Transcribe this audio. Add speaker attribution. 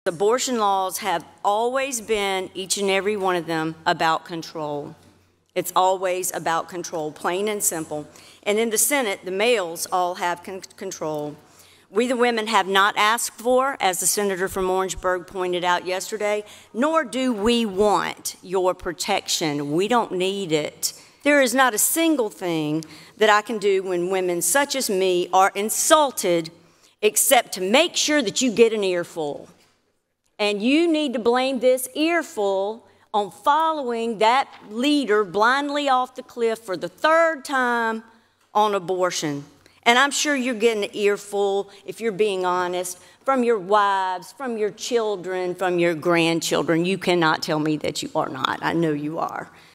Speaker 1: Abortion laws have always been, each and every one of them, about control. It's always about control, plain and simple. And in the Senate, the males all have control. We, the women, have not asked for, as the senator from Orangeburg pointed out yesterday, nor do we want your protection. We don't need it. There is not a single thing that I can do when women such as me are insulted except to make sure that you get an earful. And you need to blame this earful on following that leader blindly off the cliff for the third time on abortion. And I'm sure you're getting an earful, if you're being honest, from your wives, from your children, from your grandchildren. You cannot tell me that you are not. I know you are.